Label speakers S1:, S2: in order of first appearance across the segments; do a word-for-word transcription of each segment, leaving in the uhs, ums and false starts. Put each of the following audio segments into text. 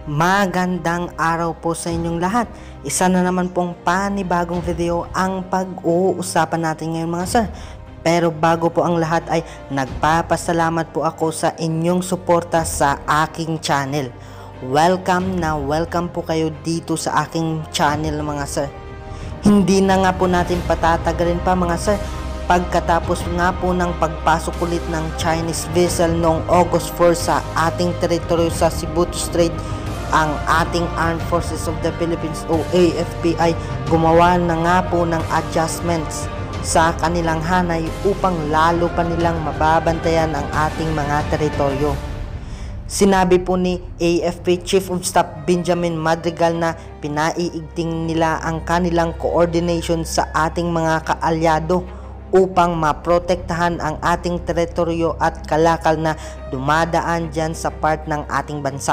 S1: Magandang araw po sa inyong lahat. Isa na naman pong panibagong video ang pag-uusapan natin ngayon mga sir. Pero bago po ang lahat ay nagpapasalamat po ako sa inyong suporta sa aking channel. Welcome na welcome po kayo dito sa aking channel mga sir. Hindi na nga po natin patatagalin pa mga sir. Pagkatapos nga po ng pagpasok ulit ng Chinese vessel noong August four sa ating teritoryo sa Cebu Strait, ang ating Armed Forces of the Philippines o A F P ay gumawa na nga po ng adjustments sa kanilang hanay upang lalo pa nilang mababantayan ang ating mga teritoryo. Sinabi po ni A F P Chief of Staff Benjamin Madrigal na pinaiigting nila ang kanilang coordination sa ating mga kaalyado upang maprotektahan ang ating teritoryo at kalakal na dumadaan dyan sa part ng ating bansa.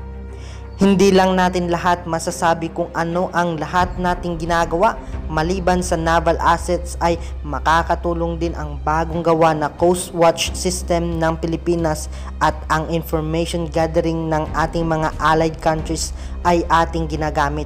S1: Hindi lang natin lahat masasabi kung ano ang lahat nating ginagawa. Maliban sa naval assets ay makakatulong din ang bagong gawa na Coast Watch System ng Pilipinas at ang information gathering ng ating mga allied countries ay ating ginagamit.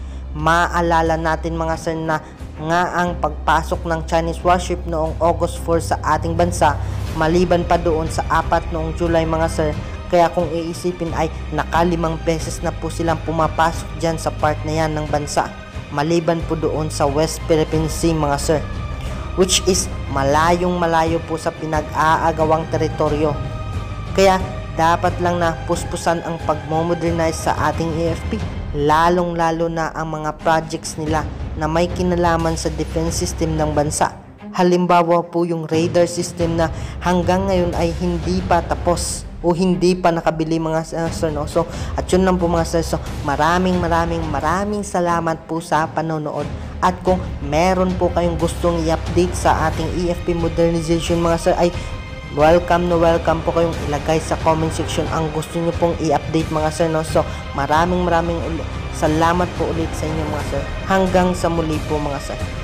S1: Maalala natin mga sir na nga ang pagpasok ng Chinese warship noong August four sa ating bansa, maliban pa doon sa apat noong July mga sir. Kaya kung iisipin ay nakalimang beses na po silang pumapasok dyan sa part na yan ng bansa, maliban po doon sa West Philippine Sea mga sir, which is malayong malayo po sa pinag-aagawang teritoryo. Kaya dapat lang na puspusan ang pagmodernize sa ating A F P, lalong lalo na ang mga projects nila na may kinalaman sa defense system ng bansa. Halimbawa po yung radar system na hanggang ngayon ay hindi pa tapos o hindi pa nakabili mga uh, sir no? So at yun lang po mga sir. So maraming maraming maraming salamat po sa panonood. At kung meron po kayong gustong i-update sa ating A F P modernization mga sir ay welcome na welcome po kayong ilagay sa comment section ang gusto nyo pong i-update mga sir no? So maraming maraming salamat po ulit sa inyo mga sir. Hanggang sa muli po mga sir.